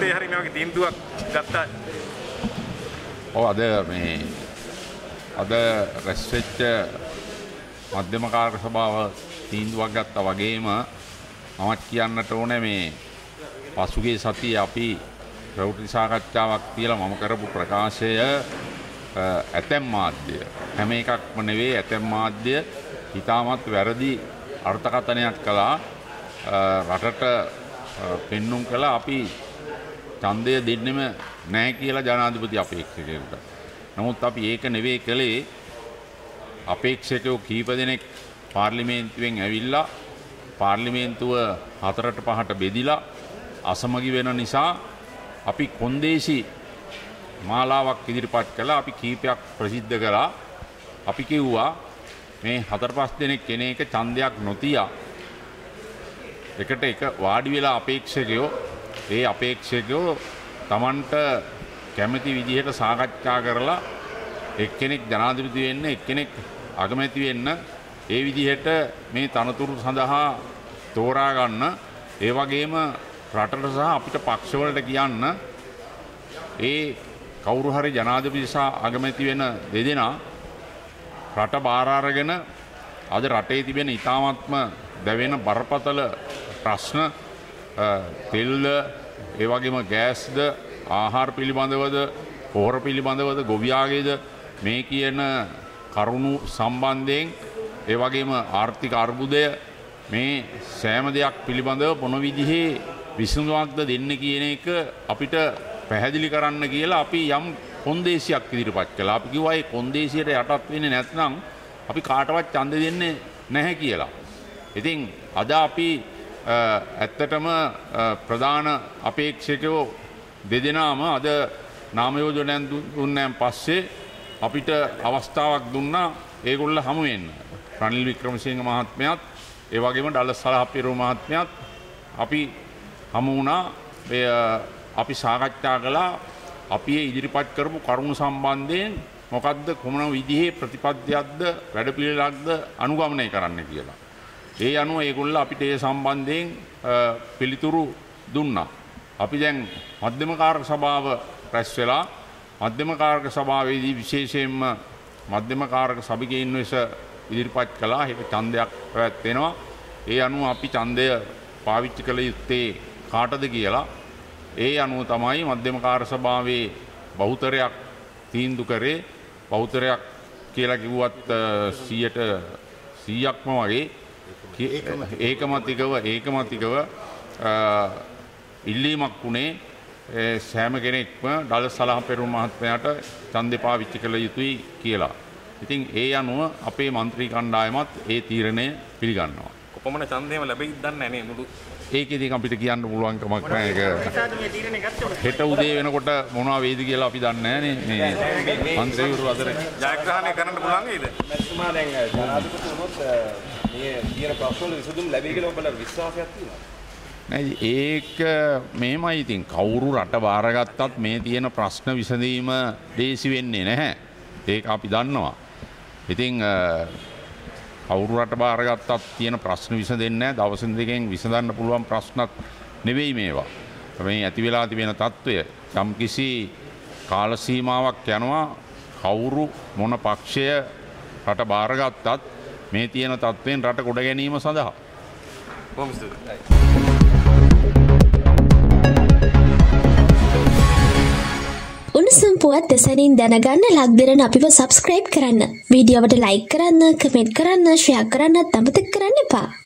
යටතේ හරි මේ වගේ තීන්දුවක් ගත්තා. ඔව් අද රැස් වෙච්ච මධ්‍යම කාර්ය සභාව තීන්දුවක් ගත්තා වගේම මමත් කියන්නට ඕනේ මේ පසුගිය සතියේ අපි ප්‍රවෘත්ති සාකච්ඡාවක් තියලා මම කරපු ප්‍රකාශය ඇතැම් මාධ්‍ය හැම එකක්ම නෙවෙයි ඇතැම් මාධ්‍ය හිතාමත් වැරදි අර්ථකථනයක් කළා රටට පෙන්눔 කළා අපි ඡන්දය දෙන්නෙම නැහැ කියලා ජනාධිපති අපේක්ෂකයෙකුට. නමුත් අපි ඒක නෙවෙයි කළේ අපේක්ෂකයෝ කීප දෙනෙක් පාර්ලිමේන්තුවෙන් ඇවිල්ලා පාර්ලිමේන්තුව 4ට 5ට බෙදිලා අසමගි වෙන නිසා අපි කොන්දේසි මාලාවක් ඉදිරිපත් කළා. අපි කීපයක් ප්‍රසිද්ධ කළා. අපි කිව්වා මේ 4-5 දෙනෙක් කෙනෙක් ඡන්දයක් නොතියා එකට එක වාඩි වෙලා අපේක්ෂකයෝ Tamanට කැමති විදිහට සාකච්ඡා කරලා එක්කෙනෙක් ජනාධිපති වෙන්න එක්කෙනෙක් අගමැති වෙන්න ඒ විදිහට මේ තනතුරු සඳහා තෝරා ගන්න ඒ වගේම රටට සහ අපිට පක්ෂවලට කියන්න ඒ කවුරු හරි ජනාධිපති සහ අගමැති වෙන දෙදෙනා රට බාර අරගෙන අද රටේ තිබෙන ඉතාමත්ම දැවෙන බරපතල ප්‍රශ්න තෙල්ද ඒ වගේම ගෑස්ද ආහාර පිළිබඳවද පොහොර පිළිබඳවද ගොවියාගේද මේ කියන කරුණු සම්බන්ධයෙන් ඒ වගේම ආර්ථික අර්බුදය මේ සෑම දෙයක් පිළිබඳව මොන විදිහේ විසඳුමක්ද දෙන්න කියන එක අපිට පැහැදිලි කරන්න කියලා අපි යම් කොන්දේසියක් ඉදිරිපත් කළා. අපි කිව්වා මේ කොන්දේසියට යටත් වෙන්නේ නැත්නම් අපි කාටවත් ඡන්ද දෙන්නේ නැහැ කියලා. ඉතින් අද අපි ඇත්තටම ප්‍රධාන අපේක්ෂකයෝ දෙදෙනාම අද නාම යෝජනයන් දුන්නාන් පස්සේ අපිට අවස්ථාවක් දුන්නා ඒගොල්ල හමු වෙන්න. රනිල් වික්‍රමසිංහ මහත්මයාත් ඒ වගේම ඩලස් සලහපිරුව මහත්මයාත් අපි හමු වුණා. අපි සාකච්ඡා කළා අපි ඉදිරිපත් කරපු කරුණු සම්බන්ධයෙන් මොකද්ද කොමන විදිහේ ප්‍රතිපත්තියක්ද වැඩපිළිවෙලක්ද අනුගමනය කරන්න කියලා. ඒ අනුව ඒගොල්ල අපිට ඒ සම්බන්ධයෙන් පිළිතුරු දුන්නා. අපි දැන් මධ්‍යම කාර්ය සභාව රැස් වෙලා මධ්‍යම කාර්ය සභාවේදී විශේෂයෙන්ම මධ්‍යම කාර්ය සභිකයින් වෙස ඉදිරිපත් කළා. ඒක ඡන්දයක් පැවැත්වෙනවා. ඒ අනුව අපි ඡන්දය පාවිච්චි කළ යුත්තේ කාටද කියලා ඒ අනුව තමයි මධ්‍යම කාර්ය සභාවේ බහුතරයක් තීන්දුව කරේ. බහුතරයක් කියලා කිව්වත් 100%ක්ම වගේ ඒකමතිකව ඉල්ලීමක් වුණේ සෑම කෙනෙක්ම ඩලස් සලහපෙරුම මහත්මයාට ඡන්දය පාවිච්චි කළ යුතුයි කියලා. ඉතින් ඒ අනුව අපේ മന്ത്രി කණ්ඩායමත් ඒ තීරණය පිළිගන්නවා. කොපමණ ඡන්දයම ලැබෙයිද දන්නේ නැහැ නේ මුළු. ඒක ඉතින් අපිට කියන්න පුළුවන් කමක් නැහැ. ඒක හෙට උදේ වෙනකොට මොනවා වෙයිද කියලා අපි දන්නේ නැහැ නේ. මේ മന്ത്രിවරු අතර ජයග්‍රහණය කරන්න පුළුවන් නේද? මැතිතුමා දැන් ජනාධිපති වුණොත් මේ කියන ප්‍රශ්න විසඳුම් ලැබෙයි කියලා ඔබලා විශ්වාසයක් තියෙනවා. නෑ ඒක මේමයි ඉතින් කවුරු රට බාරගත්තත් මේ තියෙන ප්‍රශ්න විසඳීම දේසි වෙන්නේ නැහැ. ඒක අපි දන්නවා. ඉතින් කවුරු රට බාරගත්තත් තියෙන ප්‍රශ්න විසඳෙන්නේ නැහැ. දවසින් දෙකෙන් විසඳන්න පුළුවන් ප්‍රශ්නත් නෙවෙයි මේවා. මේ ඇති වෙලා තිබෙන తত্ত্বය යම්කිසි කාල සීමාවක් යනවා. කවුරු මොන පක්ෂය රට බාරගත්තත් මේ තියෙන තත්ත්වයෙන් රට ගොඩ ගැනීම සඳහා. බොහොම ස්තුතියි. උණුසුම් පුවත් දෙසනින් දැනගන්න ලක්දිරන අපිව සබස්ක්‍රයිබ් කරන්න. වීඩියෝවට ලයික් කරන්න, කමෙන්ට් කරන්න, ෂෙයා කරන්නත් අමතක කරන්න එපා.